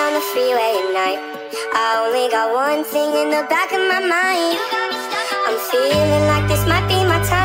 on the freeway at night. I only got one thing in the back of my mind. I'm feeling like this might be my time.